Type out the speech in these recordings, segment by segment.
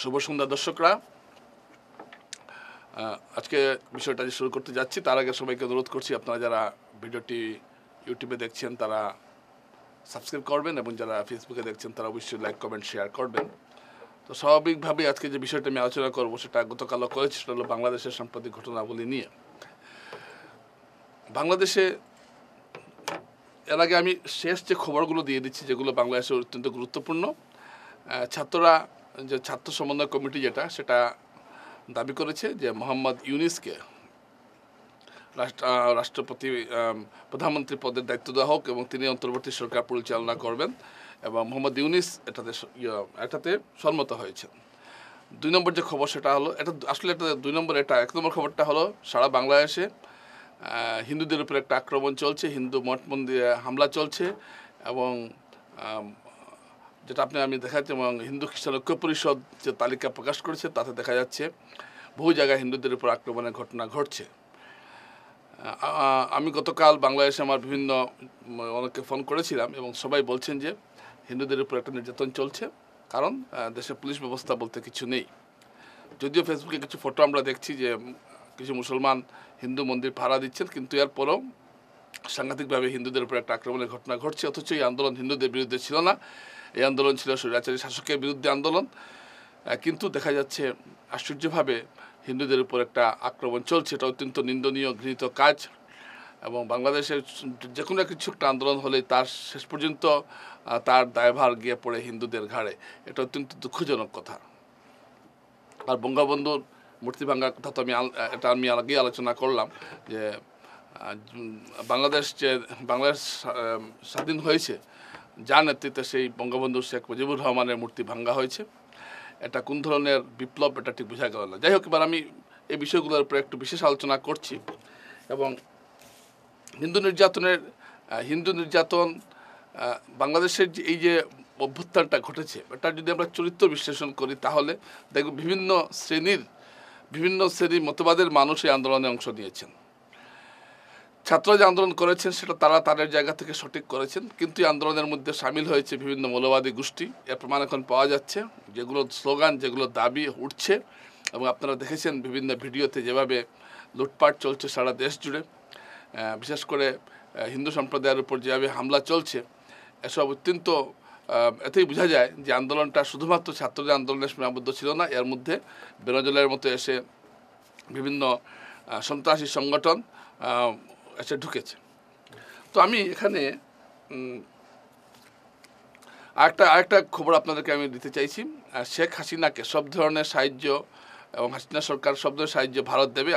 শুভ সন্ধ্যা দর্শকরা। আজকে বিষয়টা যে শুরু করতে যাচ্ছি তার আগে সবাইকে অনুরোধ করছি, আপনারা যারা ভিডিওটি ইউটিউবে দেখছেন তারা সাবস্ক্রাইব করবেন এবং যারা ফেসবুকে দেখছেন তারা অবশ্যই লাইক কমেন্ট শেয়ার করবেন। তো স্বাভাবিকভাবে আজকে যে বিষয়টা আমি আলোচনা করবো সেটা গতকালও করেছি, সেটা হলো বাংলাদেশের সাম্প্রতিক ঘটনাবলী নিয়ে। বাংলাদেশে এর আগে আমি শেষ যে খবরগুলো দিয়ে দিচ্ছি যেগুলো বাংলাদেশে অত্যন্ত গুরুত্বপূর্ণ। ছাত্ররা যে ছাত্র সমন্বয় কমিটি সেটা দাবি করেছে যে মোহাম্মদ ইউনূসকে রাষ্ট্রপতি প্রধানমন্ত্রী পদের দায়িত্ব দেওয়া হোক এবং তিনি অন্তর্বর্তী সরকার পরিচালনা করবেন, এবং মোহাম্মদ ইউনূস এটাতে সম্মত হয়েছেন। 2 নম্বর যে খবর সেটা হলো, এটা আসলে এটা 2 নম্বর, এটা 1 নম্বর খবরটা হলো সারা বাংলাদেশে হিন্দুদের উপর একটা আক্রমণ চলছে, হিন্দু মঠ মন্দিরে হামলা চলছে, এবং যেটা আমি দেখাচ্ছি, এবং হিন্দু খ্রিস্টান ঐক্য পরিষদ যে তালিকা প্রকাশ করেছে তাতে দেখা যাচ্ছে বহু জায়গায় হিন্দুদের উপর আক্রমণের ঘটনা ঘটছে। আমি গতকাল বাংলাদেশে আমার বিভিন্ন অনেককে ফোন করেছিলাম এবং সবাই বলছেন যে হিন্দুদের উপর একটা নির্যাতন চলছে, কারণ দেশে পুলিশ ব্যবস্থা বলতে কিছু নেই। যদিও ফেসবুকে কিছু ফটো আমরা দেখছি যে কিছু মুসলমান হিন্দু মন্দির ভাড়া দিচ্ছেন, কিন্তু এরপরও সাংঘাতিকভাবে হিন্দুদের উপর একটা আক্রমণের ঘটনা ঘটছে, অথচ এই আন্দোলন হিন্দুদের বিরুদ্ধে ছিল না, এই আন্দোলন ছিল স্বৈরাচারী শাসকের বিরুদ্ধে আন্দোলন। কিন্তু দেখা যাচ্ছে আশ্চর্যভাবে হিন্দুদের উপর একটা আক্রমণ চলছে। এটা অত্যন্ত নিন্দনীয়, ঘৃণিত কাজ, এবং বাংলাদেশের যে কোনো কিছু একটা আন্দোলন হলে তার শেষ পর্যন্ত তার দায়ভার গিয়ে পড়ে হিন্দুদের ঘাড়ে। এটা অত্যন্ত দুঃখজনক কথা। আর বঙ্গবন্ধুর মূর্তি ভাঙার কথা তো আমি আগেই আলোচনা করলাম যে বাংলাদেশ স্বাধীন হয়েছে যার নেতৃত্বে সেই বঙ্গবন্ধু শেখ মুজিবুর রহমানের মূর্তি ভাঙা হয়েছে। এটা কোন ধরনের বিপ্লব, এটা ঠিক বোঝা গেল না। যাই হোক, এবার আমি এই বিষয়গুলোর উপরে একটু বিশেষ আলোচনা করছি। এবং হিন্দু নির্যাতন বাংলাদেশের এই যে অভ্যুত্থানটা ঘটেছে, এটা যদি আমরা চরিত্র বিশ্লেষণ করি তাহলে দেখব বিভিন্ন শ্রেণীর মতবাদের মানুষ এই আন্দোলনে অংশ নিয়েছেন। ছাত্ররা যে আন্দোলন করেছেন সেটা তারা তাদের জায়গা থেকে সঠিক করেছেন, কিন্তু এই আন্দোলনের মধ্যে সামিল হয়েছে বিভিন্ন মৌলবাদী গোষ্ঠী। এর প্রমাণ এখন পাওয়া যাচ্ছে, যেগুলো স্লোগান, যেগুলো দাবি উঠছে, এবং আপনারা দেখেছেন বিভিন্ন ভিডিওতে যেভাবে লুটপাট চলছে সারা দেশ জুড়ে, বিশেষ করে হিন্দু সম্প্রদায়ের উপর যেভাবে হামলা চলছে, এসব অত্যন্ত এতেই বোঝা যায় যে আন্দোলনটা শুধুমাত্র ছাত্রদের আন্দোলনের সীমাবদ্ধ ছিল না, এর মধ্যে বেনজলের মতো এসে বিভিন্ন সন্ত্রাসী সংগঠন এসে ঢুকেছে। তো আমি এখানে আরেকটা খবর আপনাদেরকে আমি দিতে চাইছি। শেখ হাসিনাকে সব ধরনের সাহায্য, এবং হাসিনা সরকার সব ধরনের সাহায্য ভারত দেবে।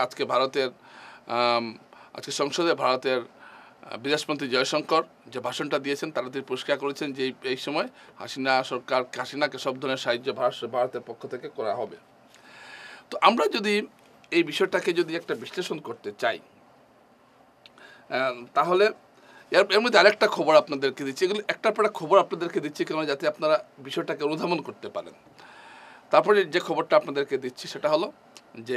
আজকে সংসদে ভারতের বিদেশমন্ত্রী জয়শঙ্কর যে ভাষণটা দিয়েছেন, তারা তিনি পরিষ্কার করেছেন যে এই সময় হাসিনাকে সব ধরনের সাহায্য ভারতের পক্ষ থেকে করা হবে। তো আমরা যদি এই বিষয়টাকে একটা বিশ্লেষণ করতে চাই, তাহলে এর মধ্যে আরেকটা খবর আপনাদেরকে দিচ্ছি। এগুলো একটার পর একটা খবর আপনাদেরকে দিচ্ছি কেন, যাতে আপনারা বিষয়টাকে অনুধাবন করতে পারেন। তারপরে যে খবরটা আপনাদেরকে দিচ্ছি সেটা হলো যে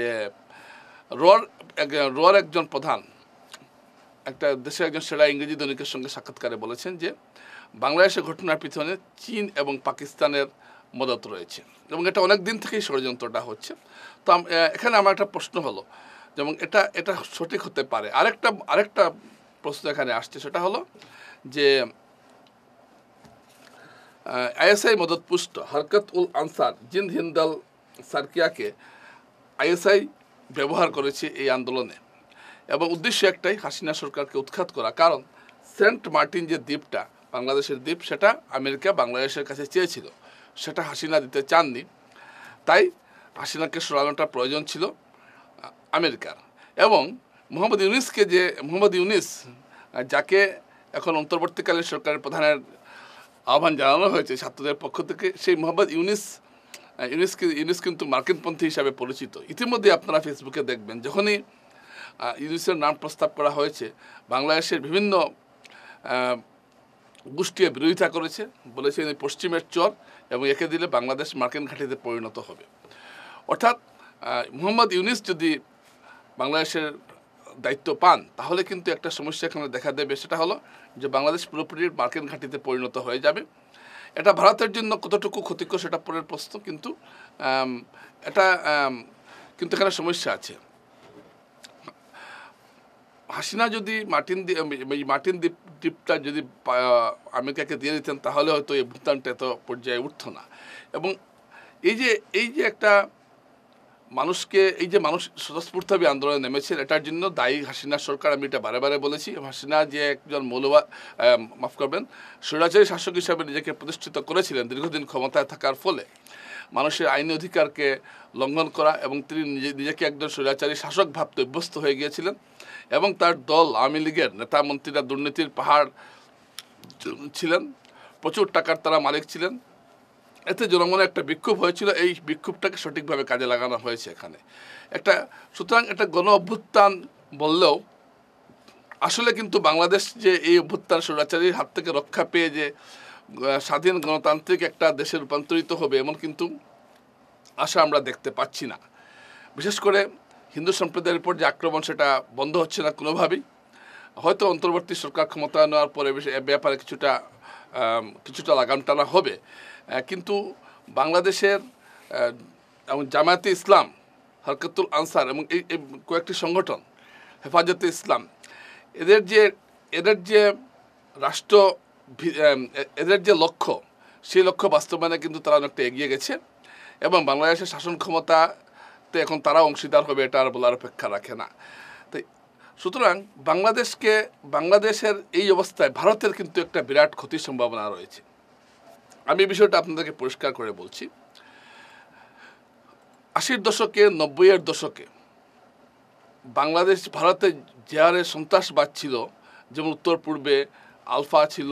রোর একজন প্রধান একটা দেশের একজন সেরা ইংরেজি দৈনিকের সঙ্গে সাক্ষাৎকারে বলেছেন যে বাংলাদেশের ঘটনার পিছনে চীন এবং পাকিস্তানের মদত রয়েছে, এবং এটা অনেক দিন থেকেই ষড়যন্ত্রটা হচ্ছে। তো এখানে আমার একটা প্রশ্ন হলো, যেমন এটা সঠিক হতে পারে। আরেকটা প্রশ্ন এখানে আসছে, সেটা হলো যে আইএসআই মদতপুষ্ট হরকত উল আনসার জিন্দ হিন্দাল সার্কিয়াকে আইএসআই ব্যবহার করেছে এই আন্দোলনে, এবং উদ্দেশ্য একটাই, হাসিনা সরকারকে উৎখাত করা। কারণ সেন্ট মার্টিন যে দ্বীপটা বাংলাদেশের দ্বীপ, সেটা আমেরিকা বাংলাদেশের কাছে চেয়েছিল, সেটা হাসিনা দিতে চাননি। তাই হাসিনাকে সরানোটা প্রয়োজন ছিল আমেরিকার। এবং মোহাম্মদ ইউনূস যাকে এখন অন্তর্বর্তীকালীন সরকারের প্রধানের আহ্বান জানানো হয়েছে ছাত্রদের পক্ষ থেকে, সেই মোহাম্মদ ইউনূস কিন্তু মার্কিনপন্থী হিসাবে পরিচিত। ইতিমধ্যে আপনারা ফেসবুকে দেখবেন, যখনই ইউনূসের নাম প্রস্তাব করা হয়েছে, বাংলাদেশের বিভিন্ন গোষ্ঠী বিরোধিতা করেছে, বলেছে পশ্চিমের চর, এবং একে দিলে বাংলাদেশ মার্কিন ঘাঁটিতে পরিণত হবে। অর্থাৎ মোহাম্মদ ইউনূস যদি বাংলাদেশের দায়িত্ব পান, তাহলে কিন্তু একটা সমস্যা এখানে দেখা দেবে, সেটা হলো যে বাংলাদেশ পুরোপুরি মার্কিন ঘাঁটিতে পরিণত হয়ে যাবে, এটা ভারতের জন্য কতটুকু ক্ষতিকর সেটা পরের প্রশ্ন, কিন্তু এটা কিন্তু এখানে সমস্যা আছে। হাসিনা যদি মার্টিন দ্বীপটা যদি আমেরিকাকে দিয়ে দিতেন তাহলে হয়তো এই ভুটানটা এত পর্যায়ে উঠত না। এবং এই যে একটা মানুষকে মানুষ স্বতঃস্ফূর্তভাবে আন্দোলনে নেমেছেন, এটার জন্য দায়ী হাসিনা সরকার। আমি এটা বারে বারে বলেছি, হাসিনা যে একজন মাফ করবেন, স্বৈরাচারী শাসক হিসাবে নিজেকে প্রতিষ্ঠিত করেছিলেন দীর্ঘদিন ক্ষমতায় থাকার ফলে, মানুষের আইনি অধিকারকে লঙ্ঘন করা, এবং তিনি নিজেকে একজন স্বৈরাচারী শাসক ভাবতে অভ্যস্ত হয়ে গিয়েছিলেন। এবং তার দল আওয়ামী লীগের নেতা মন্ত্রীরা দুর্নীতির পাহাড় ছিলেন, প্রচুর টাকার তারা মালিক ছিলেন। এতে জনমনে একটা বিক্ষোভ হয়েছিল, এই বিক্ষোভটাকে সঠিকভাবে কাজে লাগানো হয়েছে এখানে সুতরাং একটা গণ অভ্যুত্থান বললেও আসলে কিন্তু বাংলাদেশ যে এই অভ্যুত্থান স্বৈরাচারীর হাত থেকে রক্ষা পেয়ে যে স্বাধীন গণতান্ত্রিক একটা দেশে রূপান্তরিত হবে এমন কিন্তু আশা আমরা দেখতে পাচ্ছি না। বিশেষ করে হিন্দু সম্প্রদায়ের উপর যে আক্রমণ, সেটা বন্ধ হচ্ছে না কোনোভাবেই। হয়তো অন্তর্বর্তী সরকার ক্ষমতা নেওয়ার পরে ব্যাপারে কিছুটা লাগাম টানা হবে, কিন্তু বাংলাদেশের জামায়াতে ইসলাম, হরকতুল আনসার এবং এই কয়েকটি সংগঠন, হেফাজতে ইসলাম, এদের যে রাষ্ট্র এদের যে লক্ষ্য, সেই লক্ষ্য বাস্তবায়নে কিন্তু তারা অনেকটা এগিয়ে গেছে। এবং বাংলাদেশের শাসন ক্ষমতাতে এখন তারা অংশীদার হবে, এটা আর বলার অপেক্ষা রাখে না। তাই সুতরাং বাংলাদেশের এই অবস্থায় ভারতের কিন্তু একটা বিরাট ক্ষতির সম্ভাবনা রয়েছে। আমি এই বিষয়টা আপনাদেরকে পরিষ্কার করে বলছি। 80-এর দশকে, 90-এর দশকে ভারতে যে হারে সন্ত্রাসবাদ ছিল, যেমন উত্তর পূর্বে আলফা ছিল,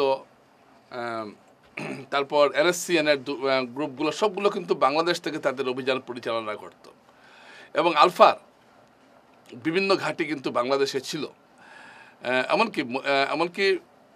তারপর NSCN-এর গ্রুপগুলো, সবগুলো কিন্তু বাংলাদেশ থেকে তাদের অভিযান পরিচালনা করত। এবং আলফার বিভিন্ন ঘাঁটি কিন্তু বাংলাদেশে ছিল। এমনকি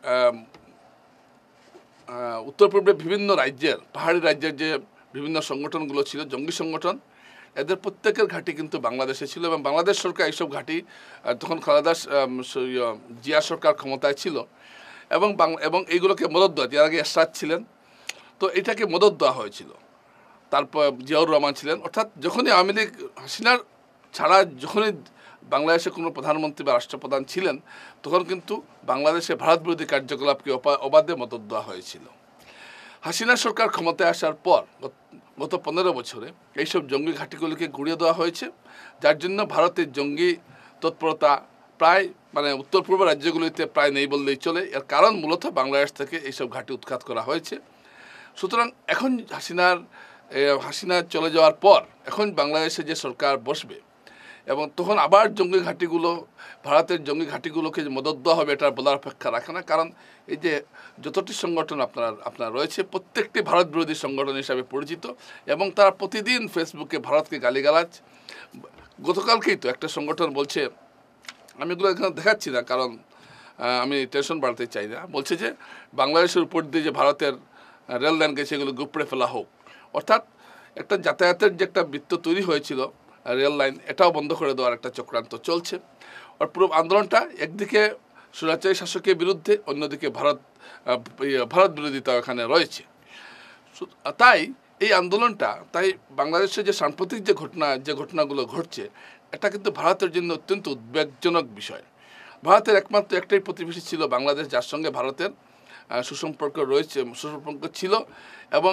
উত্তর পূর্বে বিভিন্ন পাহাড়ি রাজ্যের যে বিভিন্ন সংগঠনগুলো ছিল, জঙ্গি সংগঠন, এদের প্রত্যেকের ঘাঁটি কিন্তু বাংলাদেশে ছিল। এবং বাংলাদেশ সরকার এইসব ঘাঁটি, তখন জিয়া সরকার ক্ষমতায় ছিল, এবং এইগুলোকে মদত দেওয়া, যার আগে এরশাদ ছিলেন, তো এটাকে মদত দেওয়া হয়েছিল। তারপর জিয়াউর রহমান ছিলেন। অর্থাৎ যখনই আওয়ামী লীগ, হাসিনার ছাড়া যখনই বাংলাদেশে কোনো প্রধানমন্ত্রী বা রাষ্ট্রপ্রধান ছিলেন, তখন কিন্তু বাংলাদেশে ভারত বিরোধী কার্যকলাপকে অবাধে মদত দেওয়া হয়েছিল। হাসিনা সরকার ক্ষমতায় আসার পর গত 15 বছরে এইসব জঙ্গি ঘাঁটিগুলিকে গুঁড়িয়ে দেওয়া হয়েছে, যার জন্য ভারতের জঙ্গি তৎপরতা প্রায় উত্তর পূর্ব রাজ্যগুলিতে প্রায় নেই বললেই চলে। এর কারণ মূলত বাংলাদেশ থেকে এইসব ঘাঁটি উৎখাত করা হয়েছে। সুতরাং এখন হাসিনা চলে যাওয়ার পর এখন বাংলাদেশে যে সরকার বসবে, এবং তখন আবার ভারতের জঙ্গি ঘাঁটিগুলোকে যে মদত দেওয়া হবে, এটা বলার অপেক্ষা রাখে না। কারণ এই যে যতটি সংগঠন আপনার রয়েছে, প্রত্যেকটি ভারত বিরোধী সংগঠন হিসাবে পরিচিত, এবং তারা প্রতিদিন ফেসবুকে ভারতকে গালিগালাজ। গতকালকেই তো একটা সংগঠন বলছে, আমি এগুলো এখানে দেখাচ্ছি না কারণ আমি টেনশন বাড়াতে চাই না, বলছে যে বাংলাদেশের উপর দিয়ে যে ভারতের রেল লাইন গেছে, এগুলো গুপড়ে ফেলা হোক। অর্থাৎ একটা যাতায়াতের যে একটা বৃত্ত তৈরি হয়েছিল রেল লাইন, এটাও বন্ধ করে দেওয়ার একটা চক্রান্ত চলছে। আর পুরো আন্দোলনটা একদিকে স্বৈরাচারী শাসকের বিরুদ্ধে, অন্যদিকে ভারত বিরোধিতা এখানে রয়েছে। তাই এই আন্দোলনটা, বাংলাদেশে যে সাম্প্রতিক যে ঘটনাগুলো ঘটছে, এটা কিন্তু ভারতের জন্য অত্যন্ত উদ্বেগজনক বিষয়। ভারতের একমাত্র একটাই প্রতিবেশী ছিল বাংলাদেশ, যার সঙ্গে ভারতের সুসম্পর্ক ছিল, এবং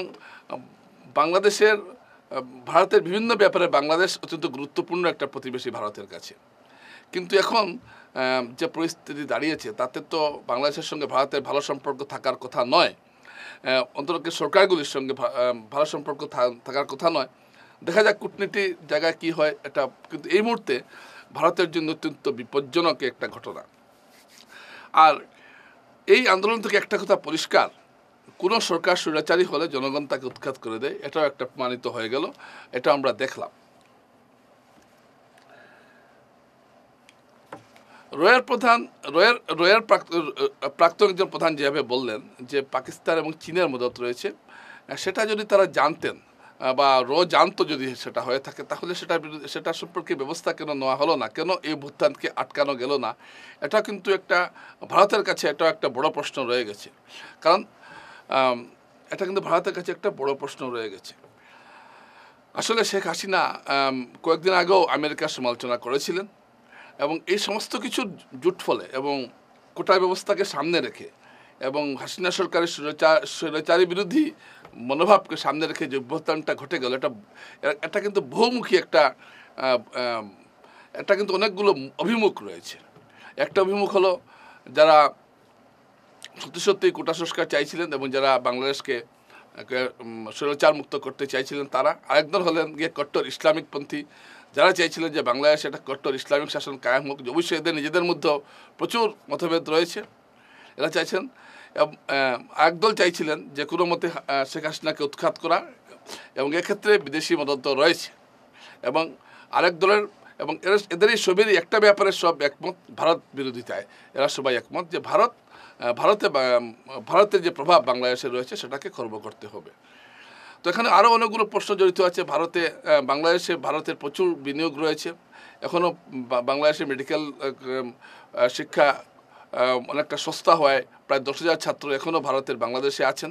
ভারতের বিভিন্ন ব্যাপারে বাংলাদেশ অত্যন্ত গুরুত্বপূর্ণ একটা প্রতিবেশী ভারতের কাছে। কিন্তু এখন যে পরিস্থিতি দাঁড়িয়েছে, তাতে তো বাংলাদেশের সঙ্গে ভারতের ভালো সম্পর্ক থাকার কথা নয়, অন্তত সরকারগুলির সঙ্গে ভালো সম্পর্ক থাকার কথা নয়। দেখা যাক কূটনীতির জায়গায় কি হয় এটা, কিন্তু এই মুহূর্তে ভারতের জন্য অত্যন্ত বিপজ্জনক একটা ঘটনা। আর এই আন্দোলন থেকে একটা কথা পরিষ্কার, কোনো সরকার স্বৈরাচারী হলে জনগণ তাকে উৎখাত করে দেয়, এটাও একটা প্রমাণিত হয়ে গেল। এটা আমরা দেখলাম। রয়ের প্রাক্তন একজন প্রধান যেভাবে বললেন যে পাকিস্তান এবং চীনের মদত রয়েছে, সেটা যদি তারা জানতেন বা জানতো যদি সেটা হয়ে থাকে, তাহলে সেটা সম্পর্কে ব্যবস্থা কেন নেওয়া হলো না, কেন এই অভ্যুত্থানকে আটকানো গেল না? এটা কিন্তু ভারতের কাছে এটা একটা বড় প্রশ্ন রয়ে গেছে। কারণ এটা কিন্তু ভারতের কাছে একটা বড় প্রশ্ন রয়ে গেছে। আসলে শেখ হাসিনা কয়েকদিন আগেও আমেরিকার সমালোচনা করেছিলেন এবং এই সমস্ত কিছুর জুট ফলে এবং কোটা ব্যবস্থাকে সামনে রেখে এবং হাসিনা সরকারের স্বৈরাচারী বিরোধী মনোভাবকে সামনে রেখে যে অভ্যুত্থানটা ঘটে গেল, এটা কিন্তু বহুমুখী এটা কিন্তু অনেকগুলো অভিমুখ রয়েছে। একটা অভিমুখ হলো যারা সত্যি সত্যি কোটা সংস্কার চাইছিলেন এবং যারা বাংলাদেশকে স্বৈরাচার মুক্ত করতে চাইছিলেন তারা। আরেকদল হলেন গিয়ে কট্টর ইসলামিকপন্থী, যারা চাইছিলেন যে বাংলাদেশে একটা কট্টর ইসলামিক শাসন কায়েম হোক। অবশ্যই এদের নিজেদের মধ্যেও প্রচুর মতভেদ রয়েছে, এরা চাইছেন। একদল চাইছিলেন যে কোনো মতে শেখ হাসিনাকে উৎখাত করা, এবং এক্ষেত্রে বিদেশি মদত রয়েছে। এবং আরেক দলের এবং এদেরই সবেরই একটা ব্যাপারে সব একমত, ভারত বিরোধিতায় এরা সবাই একমত যে ভারতের যে প্রভাব বাংলাদেশে রয়েছে সেটাকে খর্ব করতে হবে। তো এখানে আরও অনেকগুলো প্রশ্ন জড়িত আছে। বাংলাদেশে ভারতের প্রচুর বিনিয়োগ রয়েছে। এখনও বাংলাদেশে মেডিকেল শিক্ষা অনেকটা সস্তা হয়, প্রায় 10,000 ছাত্র এখনও বাংলাদেশে আছেন।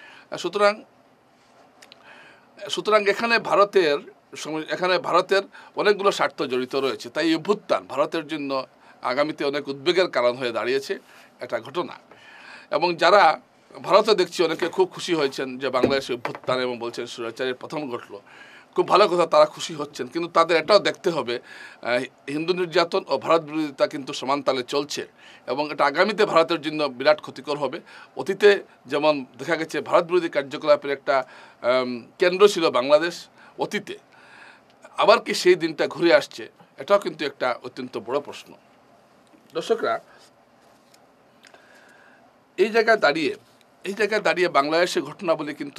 সুতরাং এখানে ভারতের অনেকগুলো স্বার্থ জড়িত রয়েছে। তাই এই অভ্যুত্থান ভারতের জন্য আগামীতে অনেক উদ্বেগের কারণ হয়ে দাঁড়িয়েছে একটা ঘটনা। এবং যারা ভারতে দেখছি অনেকে খুব খুশি হয়েছেন যে বাংলাদেশে অভ্যুত্থান এবং বলছেন স্বৈরাচারের পতন ঘটলো, খুব ভালো কথা, তারা খুশি হচ্ছেন। কিন্তু তাদের এটাও দেখতে হবে হিন্দু নির্যাতন ও ভারত বিরোধিতা কিন্তু সমান তালে চলছে এবং এটা আগামীতে ভারতের জন্য বিরাট ক্ষতিকর হবে। অতীতে যেমন দেখা গেছে ভারত বিরোধী কার্যকলাপের একটা কেন্দ্র ছিল বাংলাদেশ অতীতে, আবার কি সেই দিনটা ঘুরে আসছে, এটাও কিন্তু একটা অত্যন্ত বড় প্রশ্ন। দর্শকরা, এই জায়গায় দাঁড়িয়ে বাংলাদেশের ঘটনাবলী কিন্তু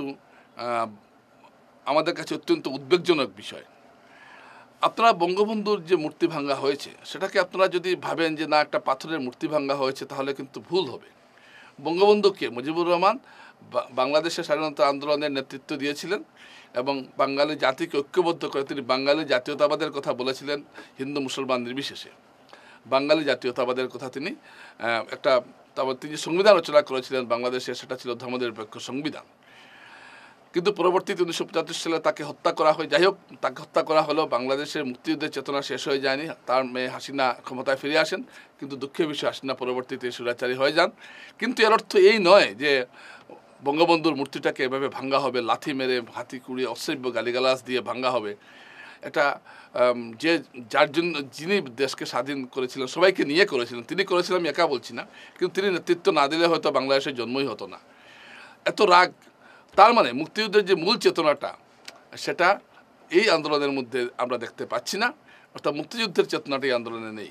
আমাদের কাছে অত্যন্ত উদ্বেগজনক বিষয়। আপনারা বঙ্গবন্ধুর যে মূর্তি ভাঙা হয়েছে সেটাকে আপনারা যদি ভাবেন যে না একটা পাথরের মূর্তি ভাঙা হয়েছে, তাহলে কিন্তু ভুল হবে। বঙ্গবন্ধুকে মুজিবুর রহমান বাংলাদেশের স্বাধীনতা আন্দোলনের নেতৃত্ব দিয়েছিলেন এবং বাঙালি জাতিকে ঐক্যবদ্ধ করে তিনি বাঙালি জাতীয়তাবাদের কথা বলেছিলেন। হিন্দু মুসলমান নির্বিশেষে বাঙালি জাতীয়তাবাদের কথা তিনি তিনি যে সংবিধান রচনা করেছিলেন বাংলাদেশে, সেটা ছিল ধর্মনিরপেক্ষ সংবিধান। কিন্তু পরবর্তীতে 1975 সালে তাকে হত্যা করা হয়। যাই হোক, তাকে হত্যা করা হলো, বাংলাদেশের মুক্তিযুদ্ধের চেতনা শেষ হয়ে যায়নি। তার মেয়ে হাসিনা ক্ষমতায় ফিরে আসেন, কিন্তু দুঃখের বিষয় হাসিনা পরবর্তীতে স্বৈরাচারী হয়ে যান। কিন্তু এর অর্থ এই নয় যে বঙ্গবন্ধুর মূর্তিটাকে এভাবে ভাঙ্গা হবে, লাথি মেরে, হাতি কুড়িয়ে, অশ্রাব্য গালিগালাজ দিয়ে ভাঙ্গা হবে। এটা যার জন্য যিনি দেশকে স্বাধীন করেছিলেন, সবাইকে নিয়ে করেছিলেন, তিনি করেছিলেন, আমি একা বলছি না, কিন্তু তিনি নেতৃত্ব না দিলে হয়তো বাংলাদেশের জন্মই হতো না। এত রাগ, তার মানে মুক্তিযুদ্ধের যে মূল চেতনাটা সেটা এই আন্দোলনের মধ্যে আমরা দেখতে পাচ্ছি না, অর্থাৎ মুক্তিযুদ্ধের চেতনাটা এই আন্দোলনে নেই।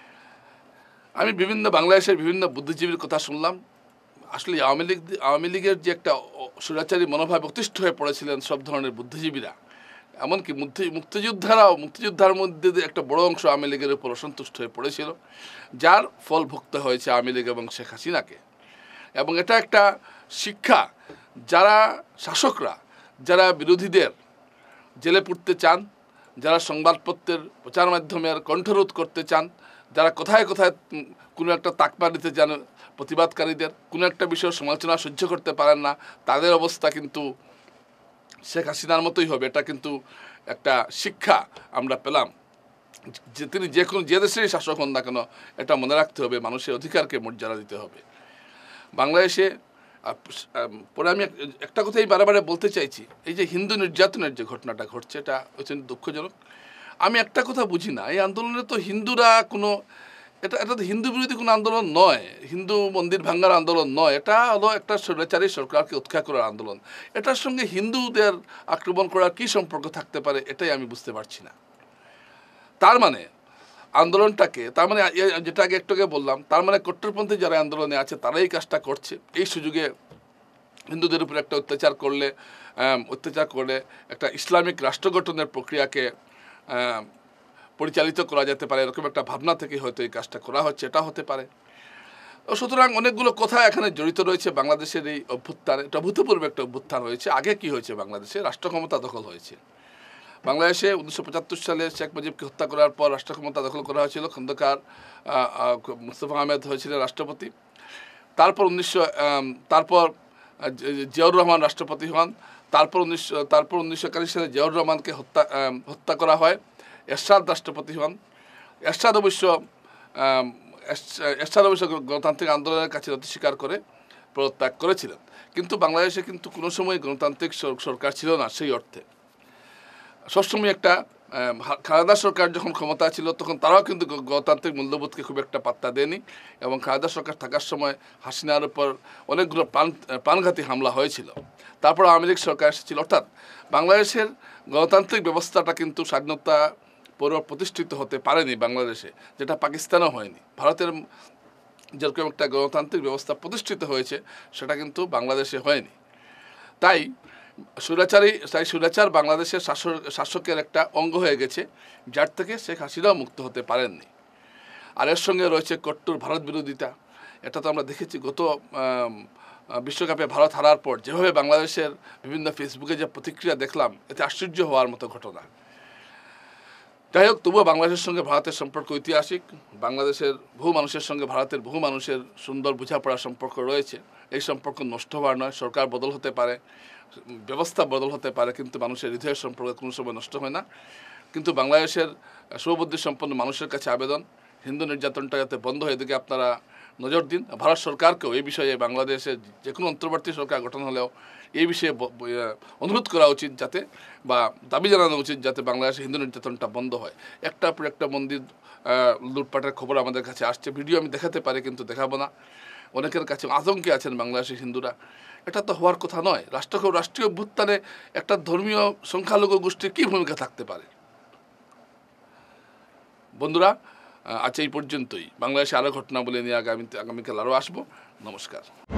আমি বাংলাদেশের বিভিন্ন বুদ্ধিজীবীর কথা শুনলাম। আসলে আওয়ামী লীগের যে একটা স্বৈরাচারী মনোভাব অতিষ্ঠ হয়ে পড়েছিলেন সব ধরনের বুদ্ধিজীবীরা, এমনকি মুক্তিযোদ্ধার মধ্যে একটা বড় অংশ আওয়ামী লীগের উপর অসন্তুষ্ট হয়ে পড়েছিল, যার ফল ভুগতে হয়েছে আওয়ামী লীগ এবং শেখ হাসিনাকে। এবং এটা একটা শিক্ষা, যারা শাসকরা যারা বিরোধীদের জেলে পুরতে চান, যারা সংবাদপত্রের প্রচার মাধ্যমের কণ্ঠরোধ করতে চান, যারা কোথায় কোথায় কোনো একটা তাকপা দিতে চান প্রতিবাদকারীদের, কোনো একটা বিষয় সমালোচনা সহ্য করতে পারেন না, তাদের অবস্থা কিন্তু শেখ হাসিনার মতোই হবে। এটা কিন্তু একটা শিক্ষা আমরা পেলাম যে তিনি যে দেশেরই শাসক হন না কেন, এটা মনে রাখতে হবে, মানুষের অধিকারকে মর্যাদা দিতে হবে। বাংলাদেশে পরে আমি একটা কথাই বারে বলতে চাইছি, এই যে হিন্দু নির্যাতনের যে ঘটনাটা ঘটছে, এটা অত্যন্ত দুঃখজনক। আমি একটা কথা বুঝি না, এই আন্দোলনে তো হিন্দুরা এটা তো হিন্দু বিরোধী কোনো আন্দোলন নয়, হিন্দু মন্দির ভাঙ্গার আন্দোলন নয়, এটা হলো একটা স্বৈরাচারী সরকারকে উৎখাত করার আন্দোলন। এটার সঙ্গে হিন্দুদের আক্রমণ করার কী সম্পর্ক থাকতে পারে, এটাই আমি বুঝতে পারছি না। তার মানে যেটা একটু আগে বললাম, তার মানে কট্টরপন্থী যারা আন্দোলনে আছে তারাই এই কাজটা করছে। এই সুযোগে হিন্দুদের উপর একটা অত্যাচার করলে একটা ইসলামিক রাষ্ট্র গঠনের প্রক্রিয়াকে পরিচালিত করা যেতে পারে, এরকম একটা ভাবনা থেকে হয়তো এই কাজটা করা হচ্ছে, এটা হতে পারে। সুতরাং অনেকগুলো কথা এখানে জড়িত রয়েছে বাংলাদেশের এই অভ্যুত্থান। এটা অভূতপূর্ব একটা অভ্যুত্থান হয়েছে। আগে কি হয়েছে, বাংলাদেশে রাষ্ট্র ক্ষমতা দখল হয়েছে। বাংলাদেশে 1975 সালে শেখ মুজিবকে হত্যা করার পর রাষ্ট্র ক্ষমতা দখল করা হয়েছিল, খন্দকার মুস্তফা আহমেদ হয়েছিলেন রাষ্ট্রপতি। তারপর জিয়াউর রহমান রাষ্ট্রপতি হন, তারপর 1941 সালে জিয়াউর রহমানকে হত্যা করা হয়। এরশাদ রাষ্ট্রপতি হন। এরশাদ অবশ্য গণতান্ত্রিক আন্দোলনের কাছে নতি স্বীকার করে পদত্যাগ করেছিলেন। কিন্তু বাংলাদেশে কিন্তু কোনো সময় গণতান্ত্রিক সরকার ছিল না সেই অর্থে। সবসময় একটা খালেদা সরকার যখন ক্ষমতা ছিল তখন তারাও কিন্তু গণতান্ত্রিক মূল্যবোধকে খুব একটা পাত্তা দেয়নি, এবং খালেদা সরকার থাকার সময় হাসিনার উপর অনেকগুলো প্রাণঘাতী হামলা হয়েছিল। তারপর আওয়ামী লীগ সরকার এসেছিল। অর্থাৎ বাংলাদেশের গণতান্ত্রিক ব্যবস্থাটা কিন্তু স্বাধীনতা পর প্রতিষ্ঠিত হতে পারেনি বাংলাদেশে, যেটা পাকিস্তানেও হয়নি। ভারতের যেরকম একটা গণতান্ত্রিক ব্যবস্থা প্রতিষ্ঠিত হয়েছে সেটা কিন্তু বাংলাদেশে হয়নি। তাই স্বৈরাচার বাংলাদেশের শাসকের একটা অঙ্গ হয়ে গেছে, যার থেকে শেখ হাসিনাও মুক্ত হতে পারেননি। আর এর সঙ্গে রয়েছে কট্টর ভারত বিরোধিতা। এটা তো আমরা দেখেছি গত বিশ্বকাপে ভারত হারার পর যেভাবে বাংলাদেশের বিভিন্ন ফেসবুকে যে প্রতিক্রিয়া দেখলাম, এতে আশ্চর্য হওয়ার মতো ঘটনা। যাই হোক, তবুও বাংলাদেশের সঙ্গে ভারতের সম্পর্ক ঐতিহাসিক। বাংলাদেশের বহু মানুষের সঙ্গে ভারতের বহু মানুষের সুন্দর বোঝাপড়ার সম্পর্ক রয়েছে। এই সম্পর্ক নষ্ট হওয়ার নয়। সরকার বদল হতে পারে, ব্যবস্থা বদল হতে পারে, কিন্তু মানুষের হৃদয়ের সম্পর্ক কোনো সময় নষ্ট হয় না। কিন্তু বাংলাদেশের শুভবুদ্ধি সম্পন্ন মানুষের কাছে আবেদন, হিন্দু নির্যাতনটা যাতে বন্ধ হয়, এদিকে আপনারা নজর দিন। ভারত সরকারকেও এই বিষয়ে বাংলাদেশে যে কোনো অন্তর্বর্তী সরকার গঠন হলেও এই বিষয়ে অনুরোধ করা উচিত, যাতে বা দাবি জানানো উচিত যাতে বাংলাদেশে হিন্দু নির্যাতনটা বন্ধ হয়। একটার পর একটা মন্দির লুটপাটের খবর আমাদের কাছে আসছে, ভিডিও আমি দেখাতে পারি কিন্তু দেখাবো না। অনেকের কাছে আতঙ্কে আছেন বাংলাদেশের হিন্দুরা। এটা তো হওয়ার কথা নয়। রাষ্ট্রীয় অভ্যুত্থানে একটা ধর্মীয় সংখ্যালঘু গোষ্ঠীর কী ভূমিকা থাকতে পারে? বন্ধুরা, আজ এই পর্যন্তই। বাংলাদেশে আরও ঘটনা বলে নিয়ে আগামীকাল আরও আসবো। নমস্কার।